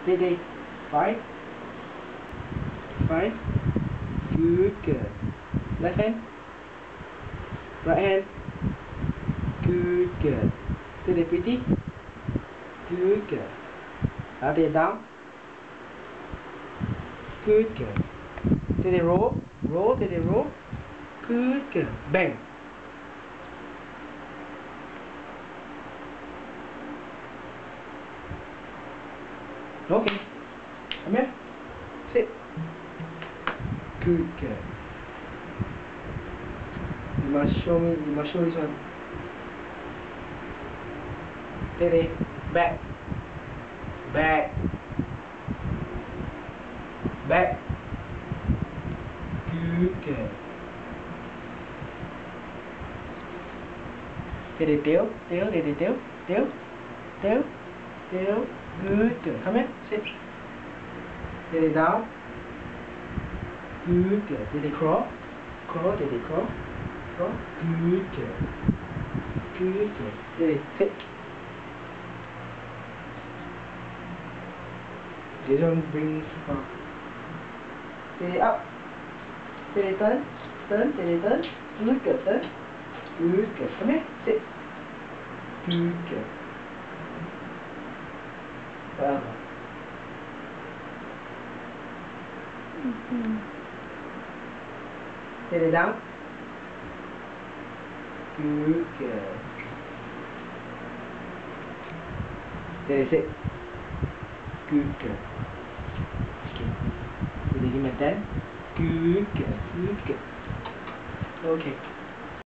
Steady. 5. 5. Good girl. Left hand. Right hand. Good girl. Steady, pretty. Good girl. Now take it down. Good girl. Steady, roll. Roll, steady, roll. Good girl. Bang. Okay. Come here. Sit. Good girl. You must show me. You must show this one. Steady. Back. Back. Back. Good girl. Steady, tail. Tail. Steady, tail. Tail. Tail. Tail. Good girl. Come here. Sit. Steady down. Good girl. Steady crawl. Crawl. Steady crawl. Crawl. Good girl. Good girl. Steady sit. This one brings steady up. Steady turn. Turn. Steady turn. Good girl. Turn. Good girl. Come here. Sit. Good girl. Wow. Steady down. Good girl. Steady sit. Good girl. Okay. Steady give me a 10. Good girl. Good girl. Okay.